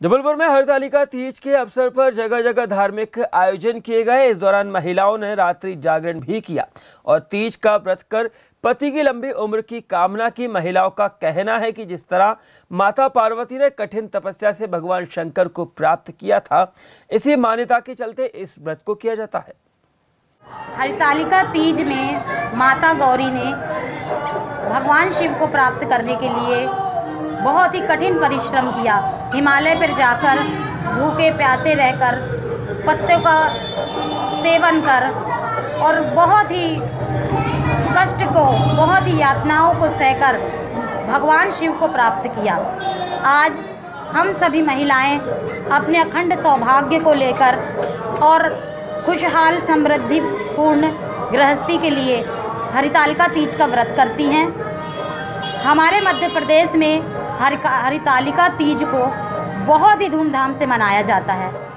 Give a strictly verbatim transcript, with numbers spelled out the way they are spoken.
जबलपुर में हरितालिका तीज के अवसर पर जगह जगह धार्मिक आयोजन किए गए। इस दौरान महिलाओं ने रात्रि जागरण भी किया और तीज का व्रत कर पति की लंबी उम्र की कामना की। महिलाओं का कहना है कि जिस तरह माता पार्वती ने कठिन तपस्या से भगवान शंकर को प्राप्त किया था, इसी मान्यता के चलते इस व्रत को किया जाता है। हरितालिका तीज में माता गौरी ने भगवान शिव को प्राप्त करने के लिए बहुत ही कठिन परिश्रम किया। हिमालय पर जाकर भूखे प्यासे रहकर पत्तों का सेवन कर और बहुत ही कष्ट को, बहुत ही यातनाओं को सहकर भगवान शिव को प्राप्त किया। आज हम सभी महिलाएं अपने अखंड सौभाग्य को लेकर और खुशहाल समृद्धिपूर्ण गृहस्थी के लिए हरितालिका तीज का व्रत करती हैं। हमारे मध्य प्रदेश में हरितालिका तीज को बहुत ही धूमधाम से मनाया जाता है।